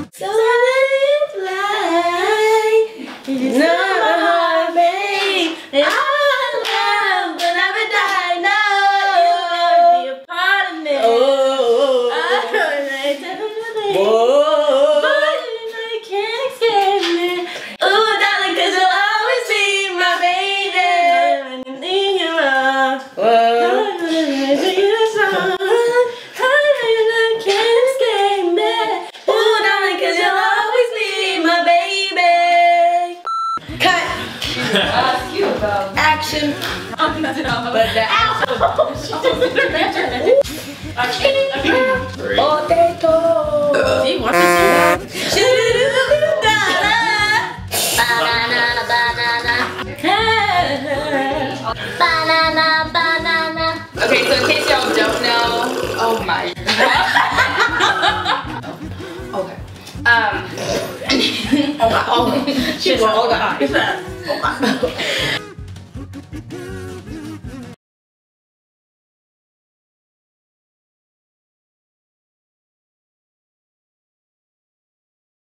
So I let it fly. It's not my heart, babe. And I love will never die. No, you'll be a part of me. Oh, I don't like to believe. Whoa. But you can't escape me. Ooh, darling, 'cause you'll always be my baby. When you think you're wrong. Whoa. Action. But the action. Potato. See, watch this. Banana, banana. Banana, banana. Okay, so in case y'all don't know, oh my. Okay. Oh my. She's all the eyes. Oh my.